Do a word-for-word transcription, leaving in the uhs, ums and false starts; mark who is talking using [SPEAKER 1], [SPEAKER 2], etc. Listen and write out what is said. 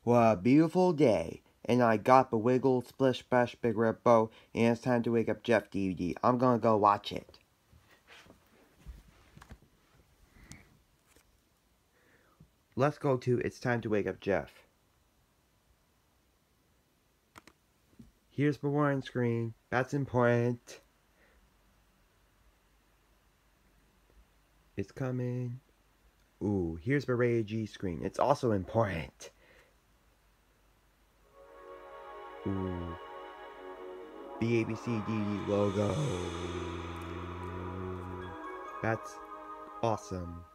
[SPEAKER 1] What a beautiful day. And I got the Wiggle Splish Splash Big Red Bow, and it's time to wake up Jeff D V D. I'm gonna go watch it. Let's go to It's Time to Wake Up Jeff. Here's the warning screen. That's important. It's coming. Ooh, here's the Ray G screen. It's also important. Ooh. The A B C D D logo. That's awesome.